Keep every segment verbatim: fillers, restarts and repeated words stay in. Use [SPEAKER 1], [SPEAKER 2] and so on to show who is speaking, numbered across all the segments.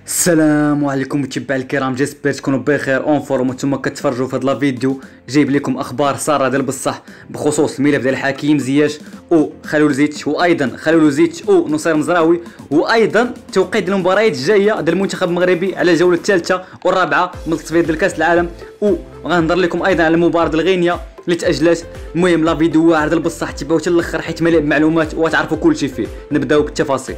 [SPEAKER 1] السلام عليكم متابعي الكرام، جيسبر تكونوا بخير اون فورم وانتم كتفرجوا في هذا الفيديو. جايب لكم اخبار ساره ديال بصح بخصوص الملف ديال حكيم زياش وخليل زيتش، وايضا خليل زيتش ونصير مزراوي، وايضا توقيت ديال المباريات الجايه ديال المنتخب المغربي على الجوله الثالثه والرابعه من التصفيات ديال كاس العالم، وغنهضر لكم ايضا على المباراه ديال غينيا اللي تاجلات. المهم لا فيديو واعر ديال بصح تبعوه حتى الاخر حيت مليء بالمعلومات وتعرفوا كلشي فيه. نبداو بالتفاصيل.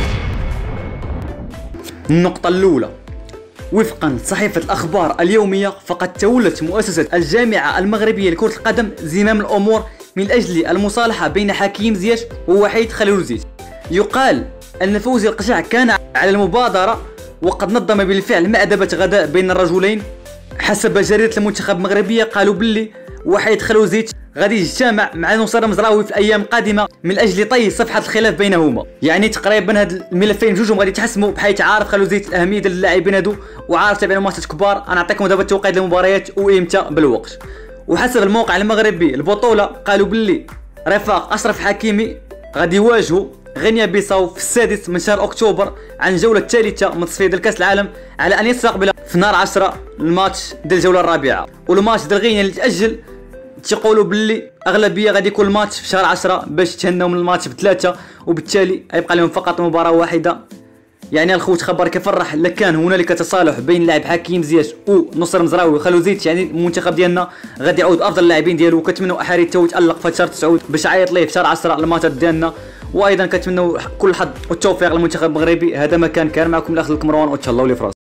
[SPEAKER 1] النقطة الأولى، وفقا لصحيفة الأخبار اليومية فقد تولت مؤسسة الجامعة المغربية لكرة القدم زمام الأمور من أجل المصالحة بين حكيم زياش ووحيد خليل زيتش. يقال أن فوزي القشع كان على المبادرة وقد نظم بالفعل مأدبة غداء بين الرجلين. حسب جريدة المنتخب المغربية قالوا باللي وحيد خليل زيتش غادي يجتمع مع نصير مزراوي في الايام القادمه من اجل طي صفحه الخلاف بينهما. يعني تقريبا هاد الملفين بجوجهم غادي يتحسموا، بحيث عارف خليل زيتش الاهميه ديال اللاعبين هادو وعارف تابعين ماتشات كبار. انا نعطيكم دابا التوقيت للمباريات وامتى بالوقت. وحسب الموقع المغربي البطوله قالوا باللي رفاق اشرف حكيمي غادي يواجهوا غينيا بيساو في السادس من شهر اكتوبر عن الجوله الثالثه من تصفيات ديال كاس العالم، على ان يستقبل في نهار عشرة الماتش ديال الجوله الرابعه. والماتش ديال غينيا اللي تاجل تيقولوا باللي اغلبيه غادي يكون الماتش في شهر عشرة باش تهناو من الماتش بثلاثه، وبالتالي غيبقى لهم فقط مباراه واحده. يعني الخوت خبر كيفرح الا كان هنالك تصالح بين لاعب حكيم زياش ونصر مزراوي وخليل زيتش، يعني المنتخب ديالنا غادي يعود افضل اللاعبين ديالو. وكنتمنوا احاري تو يتالق في شهر تسعود باش عيط ليه في شهر عشرة الماتشات ديالنا. وايضا كنتمنوا كل الحظ والتوفيق للمنتخب المغربي. هذا ما كان كان معكم الاخ مروان، وتهلاو لي في راسكم.